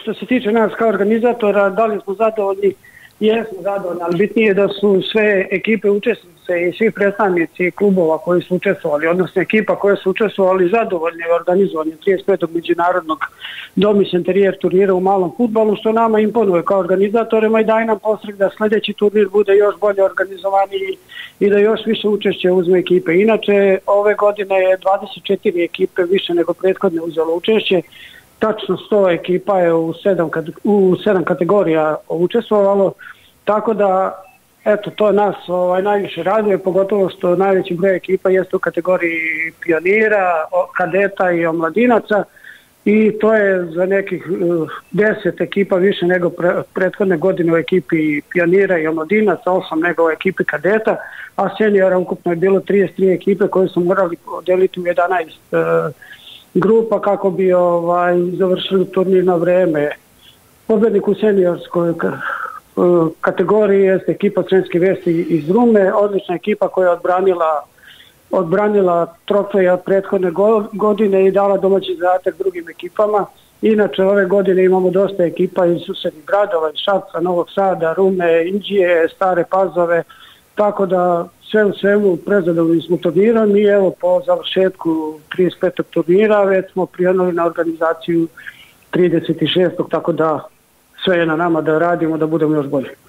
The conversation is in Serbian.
što se tiče nas kao organizatora, da li smo zadovoljni, jesmo zadovoljni, ali bitnije je da su sve ekipe učesnice i svi predstavnici klubova koji su učestvovali, odnosno ekipa koje su učestvovali zadovoljni organizovanjem 35. međunarodnog domišljen terijer turnira u malom fudbalu, što nama imponuje kao organizatorima i daje nam podstrek da sljedeći turnir bude još bolje organizovaniji i da još više učešće uzme ekipe. Inače, ove godine je 24 ekipe više nego prethodne uzelo učešće. Tačno 100 ekipa je u 7 kategorija učestvovalo, tako da eto, to nas najviše raduje, pogotovo što najveći broj ekipa jeste u kategoriji pionira, kadeta i omladinaca i to je za nekih 10 ekipa više nego prethodne godine u ekipi pionira i omladinaca, 8 nego u ekipi kadeta, a seniora ukupno je bilo 33 ekipe koje su morali podeliti u 11 grupa kako bi završili turnir na vreme. Pobednik u seniorskoj kategoriji jeste ekipa Sremske Vesti iz Rume, odlična ekipa koja je odbranila trofeje od prethodne godine i dala domaći zadatak drugim ekipama. Inače, ove godine imamo dosta ekipa iz susednih gradova, iz Šapca, Novog Sada, Rume, Inđije, Stare Pazove, tako da sve u svemu prezadovoljni smo turnirom i evo po završetku 35. turnira već smo prijavili na organizaciju 36. tako da sve je na nama da radimo da budemo još bolji.